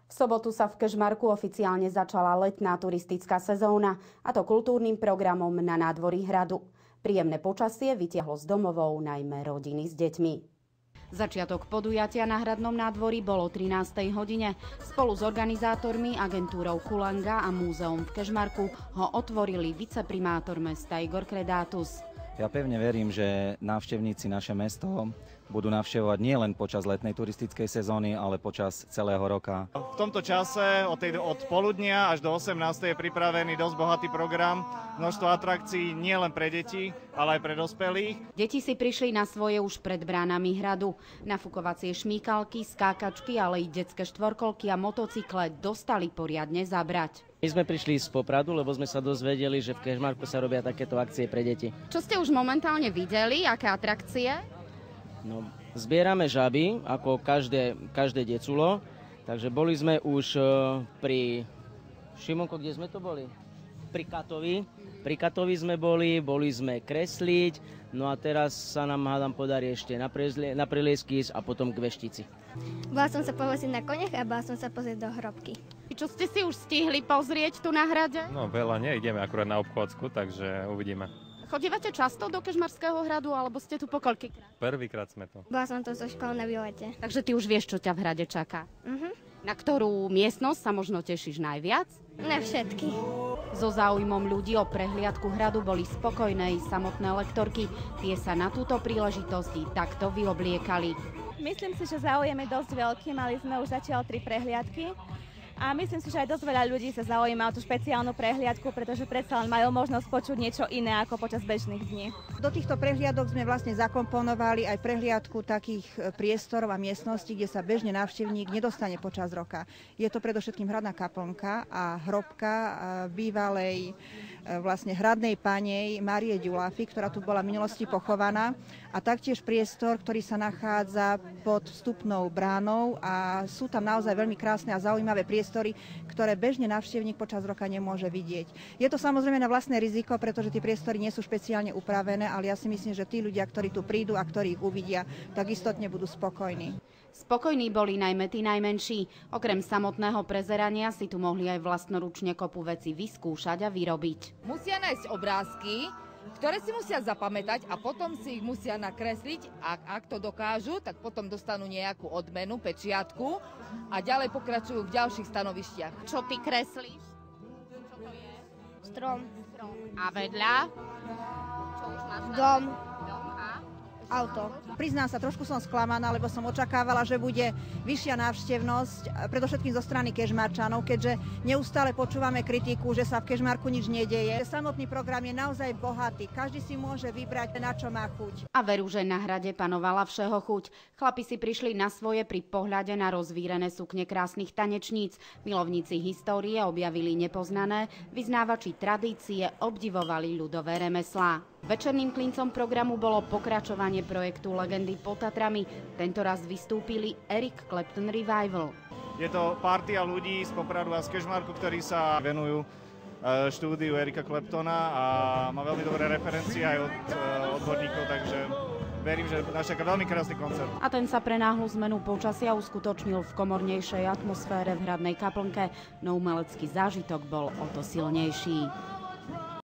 V sobotu sa v Kežmarku oficiálne začala letná turistická sezóna, a to kultúrnym programom na nádvorí hradu. Príjemné počasie vytiahlo z domovov najmä rodiny s deťmi. Začiatok podujatia na hradnom nádvorí bolo 13. hodine. Spolu s organizátormi, agentúrou Kulanga a múzeum v Kežmarku ho otvorili viceprimátor mesta Igor Kredátus. Ja pevne verím, že návštevníci naše mesto budú navštevovať nielen počas letnej turistickej sezóny, ale počas celého roka. V tomto čase od poludnia až do 18. je pripravený dosť bohatý program, množstvo atrakcií nielen pre deti, ale aj pre dospelých. Deti si prišli na svoje už pred bránami hradu. Nafukovacie šmíkalky, skákačky, ale i detské štvorkolky a motocykle dostali poriadne zabrať. My sme prišli z Popradu, lebo sme sa dozvedeli, že v Kežmarku sa robia takéto akcie pre deti. Čo ste už momentálne videli? Aké atrakcie? No, zbierame žaby, ako každé deculo. Takže boli sme už pri... Šimonko, kde sme to boli? Pri Katovi. Pri Katovi sme boli sme kresliť. No a teraz sa nám, hádam, podarí ešte na Preliesky a potom k Veštici. Bola som sa povoziť na koniach a bola som sa pozrieť do hrobky. Čo ste si už stihli pozrieť tu na hrade? No veľa nie, ideme akurát na obchôdzku, takže uvidíme. Chodívate často do Kežmarského hradu, alebo ste tu po koľkýkrát? Prvýkrát sme tu. Bola som to zo školy na výlete. Takže ty už vieš, čo ťa v hrade čaká. Na ktorú miestnosť sa možno tešíš najviac? Na všetky. So záujmom ľudí o prehliadku hradu boli spokojné i samotné lektorky. Tie sa na túto príležitosť takto vyobliekali. Myslím si, že záujem je dosť veľký. Mali sme už zatiaľ 3 prehliadky. A myslím si, že aj dosť veľa ľudí sa zaujíma o tú špeciálnu prehliadku, pretože predsa len majú možnosť počuť niečo iné ako počas bežných dní. Do týchto prehliadok sme vlastne zakomponovali aj prehliadku takých priestorov a miestností, kde sa bežne návštevník nedostane počas roka. Je to predovšetkým hradná kaplnka a hrobka bývalej vlastne hradnej panej Márie Ďulafy, ktorá tu bola v minulosti pochovaná, a taktiež priestor, ktorý sa nachádza pod vstupnou bránou, a sú tam naozaj veľmi krásne a zaujímavé priestory, ktoré bežne návštevník počas roka nemôže vidieť. Je to samozrejme na vlastné riziko, pretože tie priestory nie sú špeciálne upravené, ale ja si myslím, že tí ľudia, ktorí tu prídu a ktorí ich uvidia, tak istotne budú spokojní. Spokojní boli najmä tí najmenší. Okrem samotného prezerania si tu mohli aj vlastnoručne kopu veci vyskúšať a vyrobiť. Musia nájsť obrázky, ktoré si musia zapamätať a potom si ich musia nakresliť. Ak to dokážu, tak potom dostanú nejakú odmenu, pečiatku a ďalej pokračujú v ďalších stanovištiach. Čo ty kreslíš? Čo to je? Strom. A vedľa? Čo už máš? Dom. A? Auto. Priznám sa, trošku som sklamaná, lebo som očakávala, že bude vyššia návštevnosť, predovšetkým zo strany Kežmarčanov, keďže neustále počúvame kritiku, že sa v Kežmarku nič nedeje. Samotný program je naozaj bohatý, každý si môže vybrať, na čo má chuť. A veru, že na hrade panovala všeho chuť. Chlapi si prišli na svoje pri pohľade na rozvírené sukne krásnych tanečníc. Milovníci histórie objavili nepoznané, vyznávači tradície obdivovali ľudové remeslá. Večerným klincom programu bolo pokračovanie projektu Legendy pod Tatrami. Tentoraz vystúpili Eric Clapton Revival. Je to partia ľudí z Popradu a z Kežmarku, ktorí sa venujú štúdiu Erika Claptona a má veľmi dobré referencie aj od odborníkov, takže verím, že nás čaká veľmi krásny koncert. A ten sa pre náhlu zmenu počasia uskutočnil v komornejšej atmosfére v hradnej kaplnke, no umelecký zážitok bol o to silnejší.